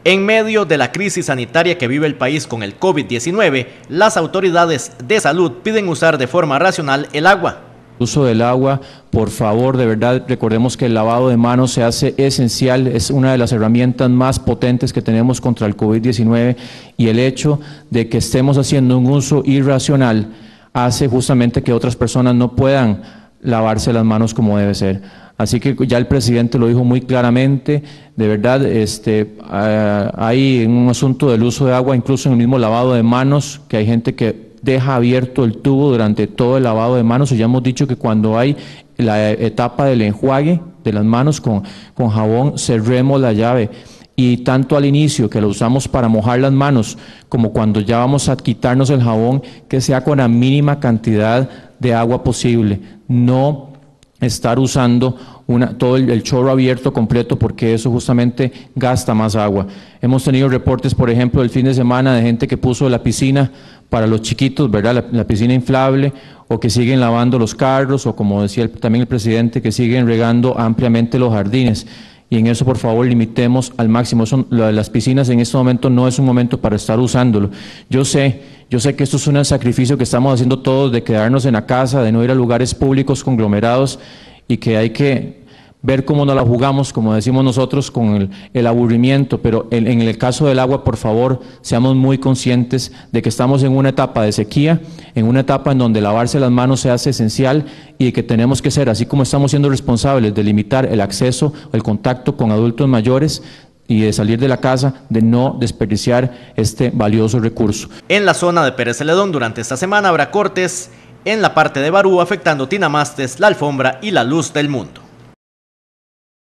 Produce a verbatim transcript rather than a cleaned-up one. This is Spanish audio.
En medio de la crisis sanitaria que vive el país con el COVID diecinueve, las autoridades de salud piden usar de forma racional el agua. Uso del agua, por favor, de verdad, recordemos que el lavado de manos se hace esencial, es una de las herramientas más potentes que tenemos contra el COVID diecinueve, y el hecho de que estemos haciendo un uso irracional hace justamente que otras personas no puedan lavarse las manos como debe ser. Así que ya el presidente lo dijo muy claramente, de verdad, este, uh, hay un asunto del uso de agua, incluso en el mismo lavado de manos, que hay gente que deja abierto el tubo durante todo el lavado de manos, y ya hemos dicho que cuando hay la etapa del enjuague de las manos con, con jabón, cerremos la llave. Y tanto al inicio, que lo usamos para mojar las manos, como cuando ya vamos a quitarnos el jabón, que sea con la mínima cantidad de agua posible. No estar usando una, todo el, el chorro abierto completo, porque eso justamente gasta más agua. Hemos tenido reportes, por ejemplo, el fin de semana de gente que puso la piscina para los chiquitos, ¿verdad? La, la piscina inflable, o que siguen lavando los carros, o como decía el, también el presidente, que siguen regando ampliamente los jardines. Y en eso, por favor, limitemos al máximo. Eso, lo de las piscinas en este momento no es un momento para estar usándolo. Yo sé, yo sé que esto es un sacrificio que estamos haciendo todos, de quedarnos en la casa, de no ir a lugares públicos conglomerados, y que hay que ver cómo nos la jugamos, como decimos nosotros, con el, el aburrimiento. Pero en, en el caso del agua, por favor, seamos muy conscientes de que estamos en una etapa de sequía, en una etapa en donde lavarse las manos se hace esencial, y que tenemos que ser, así como estamos siendo responsables de limitar el acceso, el contacto con adultos mayores, y de salir de la casa, de no desperdiciar este valioso recurso. En la zona de Pérez Celedón durante esta semana habrá cortes en la parte de Barú, afectando tinamastes, la alfombra y la luz del mundo.